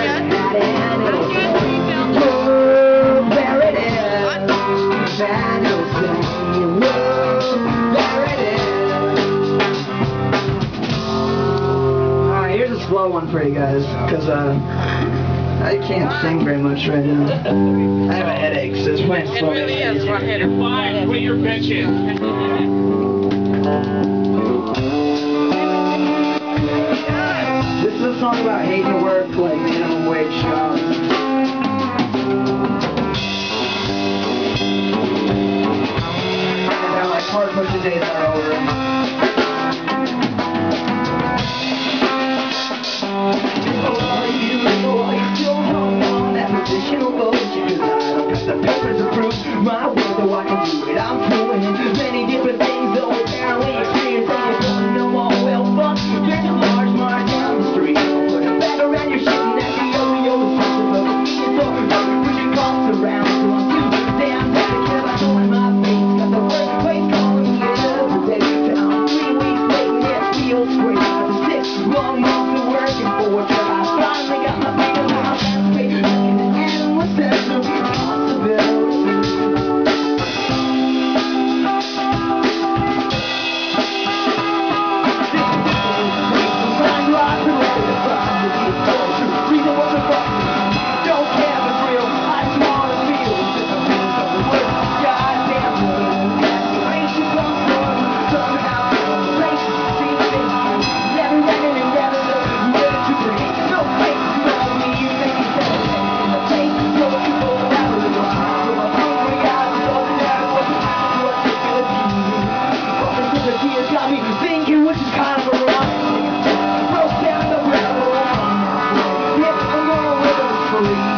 Slow one for you guys, because I can't sing very much right now. I have a headache, so it's playing slow. It really is one hitter. Fine, put your bitches. This is a song about hating work, like minimum wage jobs. And now like hard pushing days are over. My way, though I can do it, I'm doing many different things, though apparently experience ain't going no more. Well, fuck, there's a large mark down the street. Put it back around your shit and that's the yo-yo system of a so push your costs around, so I'm too damn dedicated about knowing my face. Got the workplace calling me every day. I'm 3 weeks late and it feels great. After 6 long months of working for a job, I finally got my freedom out and paid. Looking at animal sense of responsibility. Broke down the railroad. Yeah, I'm gonna live it free.